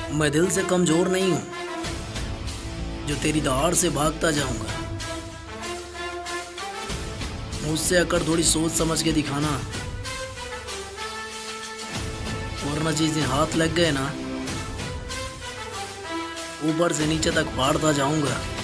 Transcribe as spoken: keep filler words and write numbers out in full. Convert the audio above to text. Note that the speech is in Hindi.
मैं दिल से कमजोर नहीं हूँ जो तेरी दहाड़ से भागता जाऊंगा। मुझसे अकर थोड़ी सोच समझ के दिखाना, वरना चीजें हाथ लग गए ना, ऊपर से नीचे तक फाड़ता जाऊंगा।